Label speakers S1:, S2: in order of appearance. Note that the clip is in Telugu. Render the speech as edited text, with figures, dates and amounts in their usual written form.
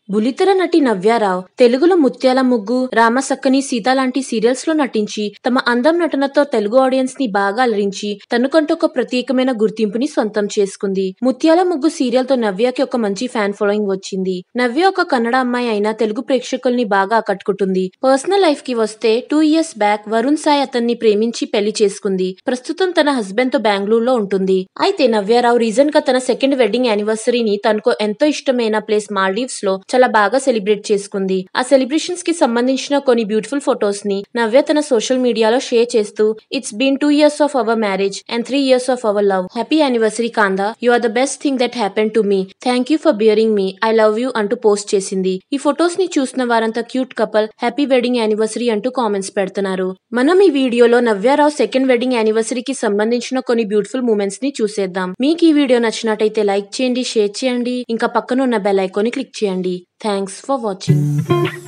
S1: బులితెర నటి నవ్యారావు తెలుగులో ముత్యాల ముగ్గు, రామసక్కని, సీత లాంటి సీరియల్స్ లో నటించి తమ అందం నటనతో తెలుగు ఆడియన్స్ ని బాగా అలరించి తనకంటూ ఒక ప్రత్యేకమైన గుర్తింపుని సొంతం చేసుకుంది. ముత్యాల ముగ్గు సీరియల్ తో నవ్యకి ఒక మంచి ఫ్యాన్ ఫాలోయింగ్ వచ్చింది. నవ్య ఒక కన్నడ అమ్మాయి అయినా తెలుగు ప్రేక్షకుల్ని బాగా ఆకట్టుకుంటుంది. పర్సనల్ లైఫ్ కి వస్తే 2 years బ్యాక్ వరుణ్ సాయి అతన్ని ప్రేమించి పెళ్లి చేసుకుంది. ప్రస్తుతం తన హస్బెండ్ తో బెంగళూరులో ఉంటుంది. అయితే నవ్యారావు రీసెంట్ గా తన సెకండ్ వెడ్డింగ్ యానివర్సరీని తనకు ఎంతో ఇష్టమైన ప్లేస్ మాల్డీవ్స్ లో చాలా బాగా సెలబ్రేట్ చేసుకుంది. ఆ సెలబ్రేషన్స్ కి సంబంధించిన కొన్ని బ్యూటిఫుల్ ఫొటోస్ ని నవ్య తన సోషల్ మీడియాలో షేర్ చేస్తూ it's been 2 years of our marriage and 3 years of our love. Happy anniversary Kanda, you are the best thing that happen to me. Thank you for bearing me. I love you అంటూ పోస్ట్ చేసింది. ఈ ఫొటోస్ ని చూసిన వారంతా cute couple, happy wedding anniversary అంటూ కామెంట్స్ పెడుతున్నారు. మనం ఈ వీడియోలో నవ్యారావు సెకండ్ వెడ్డింగ్ యానివర్సరీకి సంబంధించిన కొన్ని బ్యూటిఫుల్ మూమెంట్స్ ని చూసేద్దాం. మీకు ఈ వీడియో నచ్చినట్టయితే లైక్ చేయండి, షేర్ చేయండి, ఇంకా పక్కన ఉన్న బెల్ ఐకాన్ ని క్లిక్ చేయండి. Thanks for watching.